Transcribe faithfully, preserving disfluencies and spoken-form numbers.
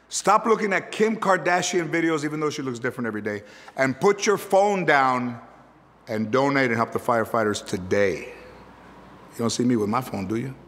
Stop looking at Kim Kardashian videos, even though she looks different every day, and put your phone down and donate and help the firefighters today. You don't see me with my phone, do you?